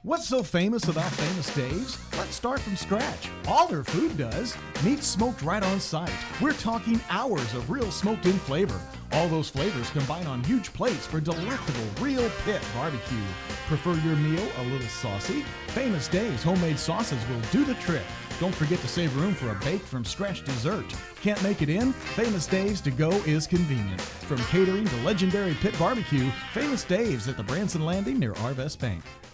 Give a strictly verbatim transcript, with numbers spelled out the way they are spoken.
What's so famous about Famous Dave's? Let's start from scratch. All their food does. Meat's smoked right on site. We're talking hours of real smoked-in flavor. All those flavors combine on huge plates for delectable real pit barbecue. Prefer your meal a little saucy? Famous Dave's homemade sauces will do the trick. Don't forget to save room for a baked from scratch dessert. Can't make it in? Famous Dave's to go is convenient. From catering to legendary pit barbecue, Famous Dave's at the Branson Landing near Arvest Bank.